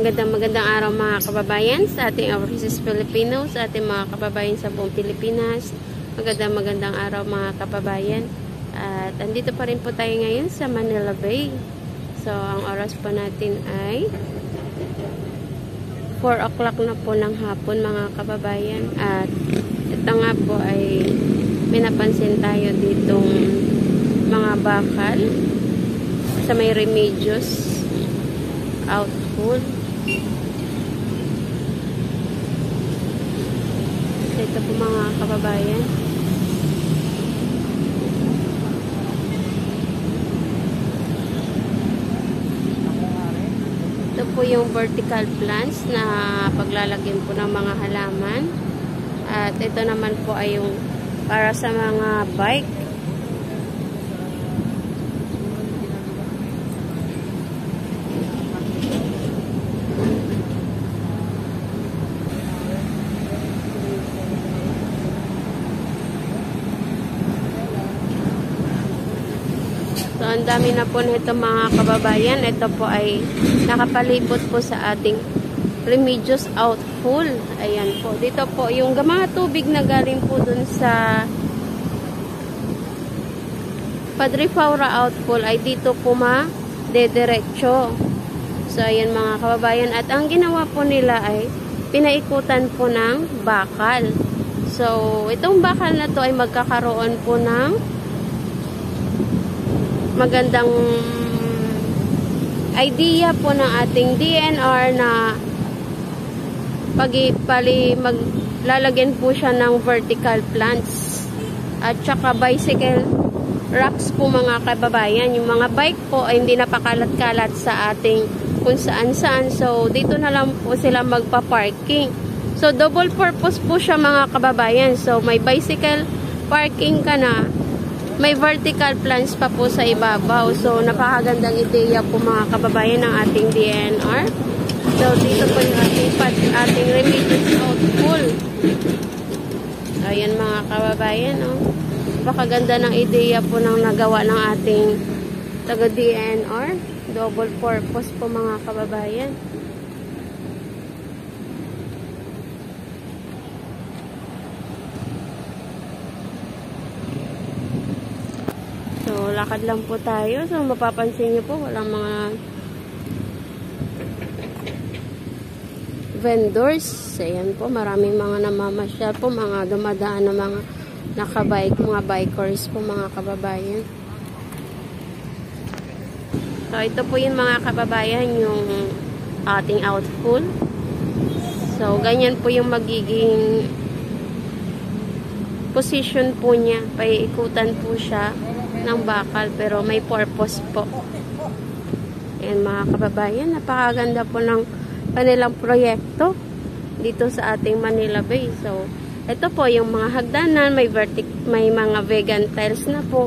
Magandang araw mga kababayan sa ating overseas Filipino, sa ating mga kababayan sa buong Pilipinas. Magandang araw mga kababayan. At andito pa rin po tayo ngayon sa Manila Bay. So, ang oras po natin ay 4 o'clock na po ng hapon mga kababayan. At ito nga po ay may napansin tayo ditong mga bakal sa may Remedios outfall. Ito po mga kababayan. Ito po yung vertical plants na paglalagyan po ng mga halaman. At ito naman po ay yung para sa mga bike. So, ang dami na po nito mga kababayan. Ito po ay nakapalibot po sa ating Remedios outfall. Ayan po. Dito po yung mga tubig na galing po dun sa Padre Faura outfall ay dito po dediretso. So, ayan mga kababayan. At ang ginawa po nila ay pinaikutan po ng bakal. So, itong bakal na to ay magkakaroon po ng magandang idea po ng ating DNR na maglalagyan po siya ng vertical plants at saka bicycle racks po mga kababayan. Yung mga bike po ay hindi napakalat-kalat sa ating kung saan-saan. So, dito na lang po sila magpa-parking. So, double purpose po siya mga kababayan. So, may bicycle parking ka na. May vertical plants pa po sa ibabaw. So, napakagandang ideya po mga kababayan ng ating DNR. So, dito po yung ating Remedios outfall. Ayan mga kababayan, oh. Napakaganda ng ideya po ng nagawa ng ating taga-DNR. Double purpose po mga kababayan. So, lakad lang po tayo. So, mapapansin niyo po, walang mga vendors. Ayan po, maraming mga namamasyal po, mga dumadaan na mga nakabike, mga bikers po, mga kababayan. So, ito po yung mga kababayan, yung ating outfall. So, ganyan po yung magiging position po niya. Paiikutan po siya ng bakal pero may purpose po. Ayan mga kababayan, napakaganda po ng kanilang proyekto dito sa ating Manila Bay. So, ito po yung mga hagdanan, may mga vegan tiles na po.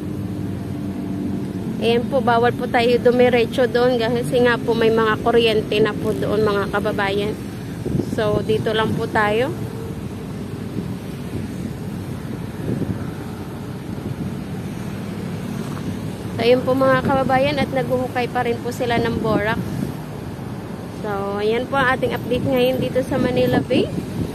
Ayan po, bawal po tayo dumiretso doon kasi nga po may mga kuryente na po doon mga kababayan. So, dito lang po tayo. So, ayun po mga kababayan at naghuhukay pa rin po sila ng borak. So, ayan po ang ating update ngayon dito sa Manila Bay.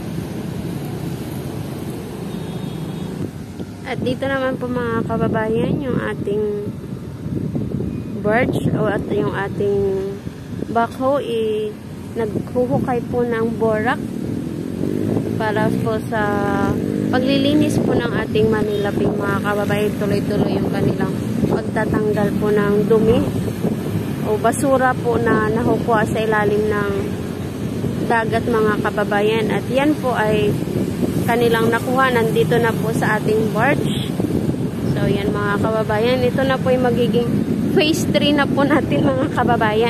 At dito naman po mga kababayan yung ating barge o at yung ating backhoe naghuhukay po ng borak para po sa paglilinis po ng ating Manila Bay mga kababayan. Tuloy-tuloy yung kanilang pagtatanggal po ng dumi o basura po na nakukuha sa ilalim ng dagat mga kababayan. At yan po ay kanilang nakuha. Nandito na po sa ating barge. So yan mga kababayan. Ito na po yung magiging phase 3 na po natin mga kababayan.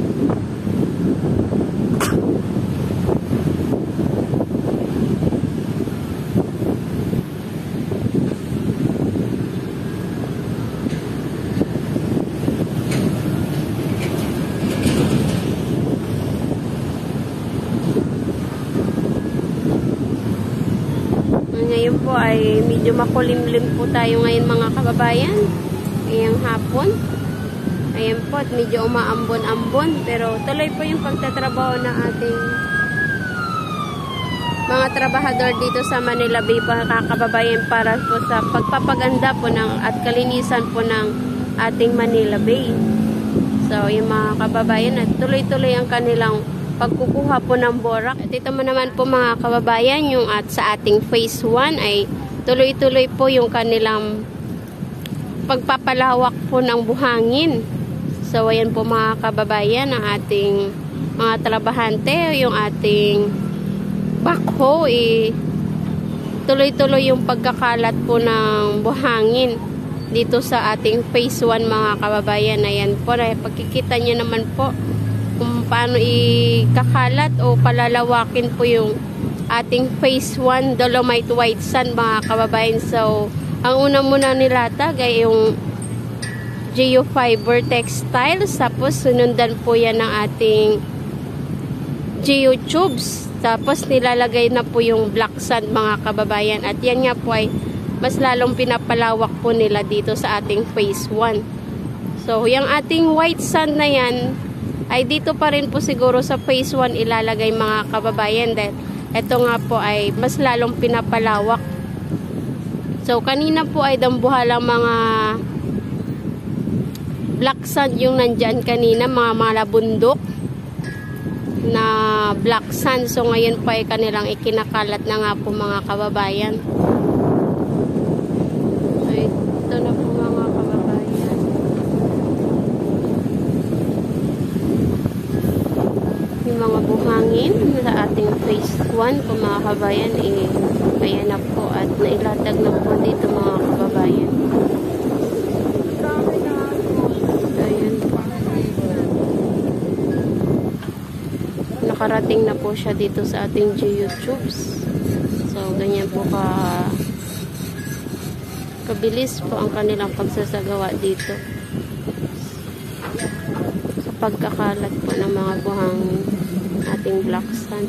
Ngayon po ay medyo makulimlim po tayo ngayon mga kababayan. Ngayong hapon. Ayan po, at medyo umaambon-ambon, pero tuloy po yung pagtatrabaho ng ating mga trabahador dito sa Manila Bay, mga kababayan, para po sa pagpapaganda po at kalinisan po ng ating Manila Bay. So, yung mga kababayan, at tuloy-tuloy ang kanilang pagkukuha po ng borak. At ito naman po mga kababayan, yung sa ating phase 1 ay tuloy-tuloy po yung kanilang pagpapalawak po ng buhangin. So, ayan po mga kababayan, ang ating mga trabahante, yung ating backhoe, tuloy-tuloy yung pagkakalat po ng buhangin dito sa ating phase 1 mga kababayan. Ayan po, pagkikita nyo naman po kung paano ikakalat o palalawakin po yung ating phase 1 Dolomite White Sand mga kababayan. So, ang una muna nilatag ay yung Geofiber textiles, tapos sunundan po yan ng ating geotubes, tapos nilalagay na po yung black sand mga kababayan, at yan nga po ay mas lalong pinapalawak po nila dito sa ating phase 1. So yung ating white sand na yan ay dito pa rin po siguro sa phase 1 ilalagay mga kababayan, dahil ito nga po ay mas lalong pinapalawak. So kanina po ay dambuhalang mga black sand yung nandyan kanina, mga bundok na black sand. So ngayon pa ay kanilang ikinakalat na nga po mga kababayan. So ito na po mga kababayan. Yung mga buhangin sa ating phase 1 po mga kababayan, ayan na po at nailatag na po dito mga kababayan. Nakarating na po siya dito sa ating geotubes. So, ganyan po kabilis po ang kanilang pagsasagawa dito sa pagkakalat po ng mga buhangin ating black sand.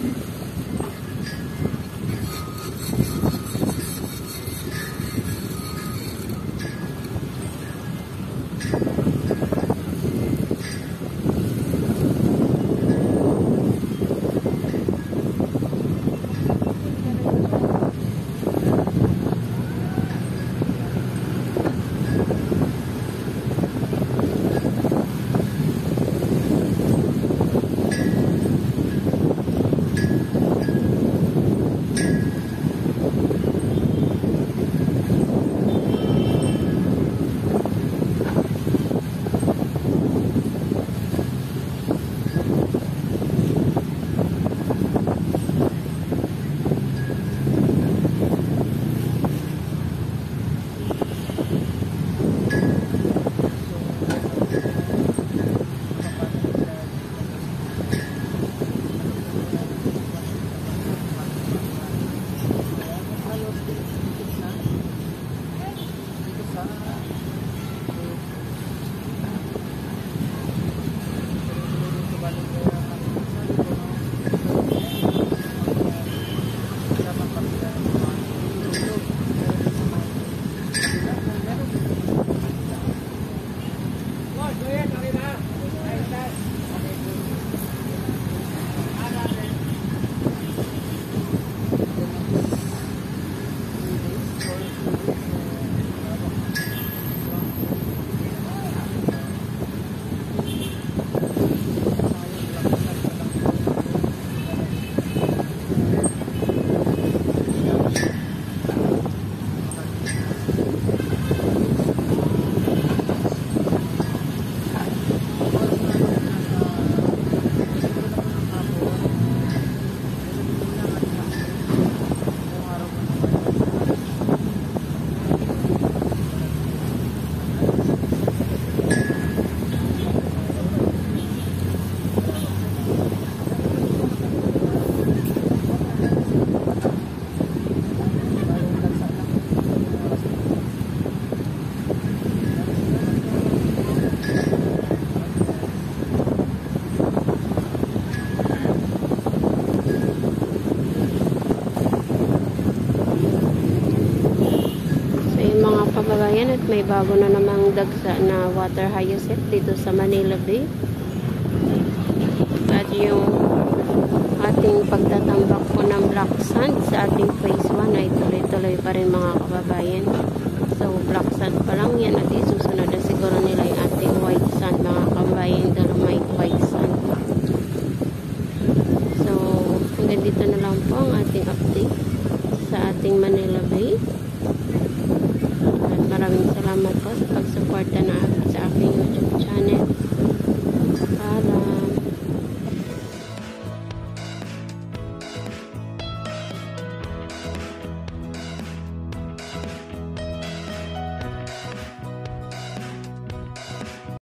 kababayan, at may bago na namang dagsa na water hyacinth dito sa Manila Bay. At yung ating pagtatambak po ng black sand sa ating phase 1 ay tuloy-tuloy pa rin mga kababayan. So black sand pa lang yan, at isusunod na siguro nila yung ating white sand mga kababayan, dolomite white sand. So hanggang dito na lang po ang ating update sa ating Manila Bay. At maraming salamat po sa pagsuporta na sa aking YouTube channel. Paalam.